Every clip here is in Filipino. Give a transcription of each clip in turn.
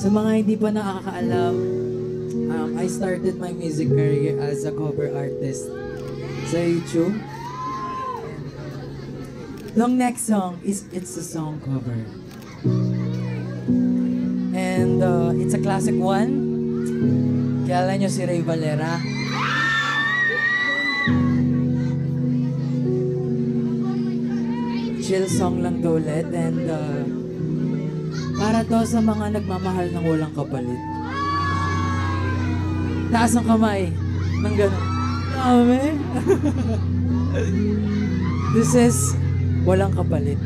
Sa mga hindi pa nakakaalam, I started my music career as a cover artist sa YouTube. The next song is It's a Song cover. And it's a classic one. Kilala nyo si Ray Valera? Chill song lang to ulit. And para to sa mga nagmamahal ng walang kapalit. Taas ang kamay ng gano'n. Dami. This is Walang Kapalit.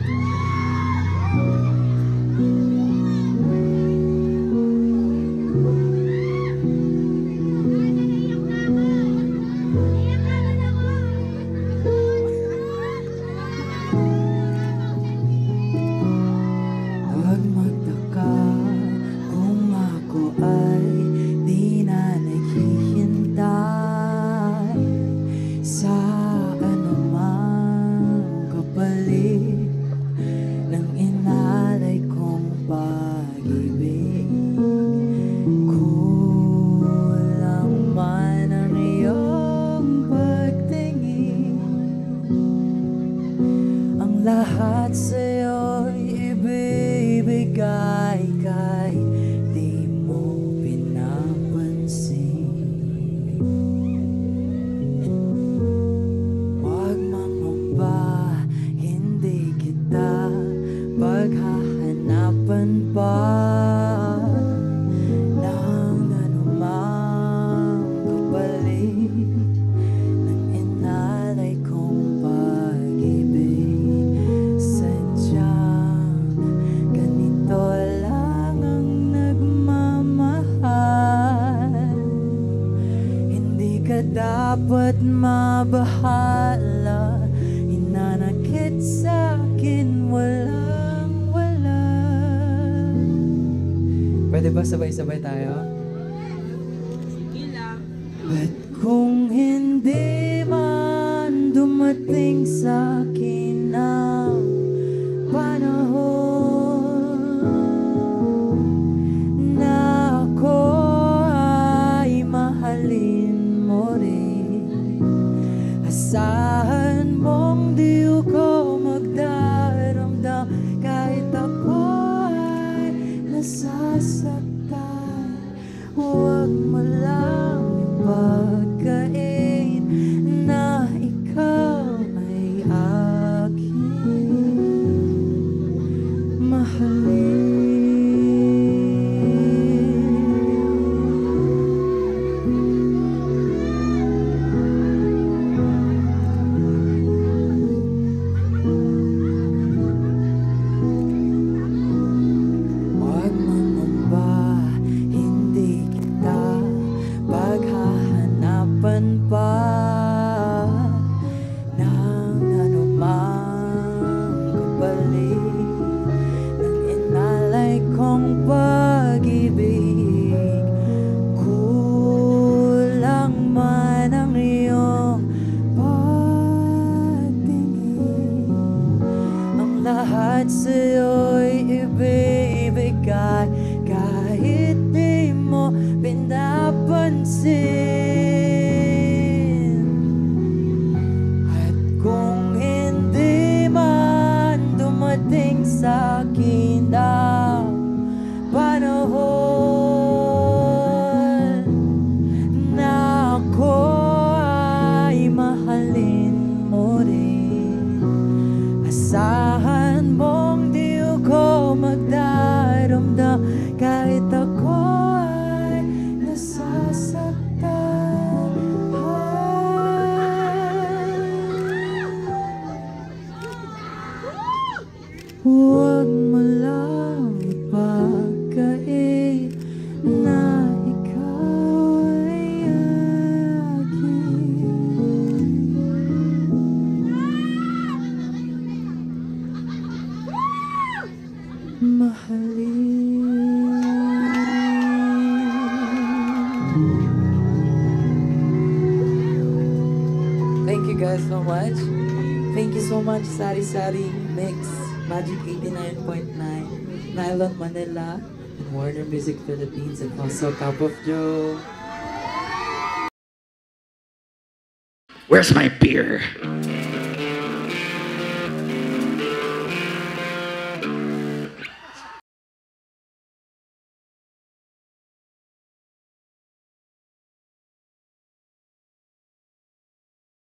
Huwag magtaka kung ako ay di na naghihintay sa anumang kapalit ng inalay kong pag-ibig. Kulang man ang iyong pagtingin, ang lahat sa'yo'y ibibigay kahit di mo pinapansin. Huwag mangamba, hindi kita paghahanapan pa ng anumang kapalit ng inalay kong pag-ibig. Sadyang ganito lang ang nagmamahal, hindi ka dapat mabahala. Hinanakit sa'kin walang wala. Pwede ba sabay-sabay tayo? Ba't kung hindi man dumating sa'kin ang panahon na ako ay mahalin mo rin, asahan mong di ko magdaramdam kahit ako ay nasasaktan. Huwag mo lang ipagkain na ikaw ay aking mahalin. Huwag mangamba, hindi kita paghahanapan pa ng anumang kapalit ng inalay kong pag-ibig. Kulang man ang iyong pagtingin, ang lahat sa'yo'y ibibigay kahit di mo pinapansin. At kung hindi man dumating sa'kin ang panahon na ako ay mahalin mo rin, asahan mong di ko magdaramdam kahit ako ay nasasaktan. Huwag mo lang ipagkain na ikaw ay aking mahalin. Thank you guys so much. Thank you so much, Sari Sari Mix, Magic 89.9, Nylon Manila, in Warner Music Philippines, and also Cup of Joe. Where's my beer?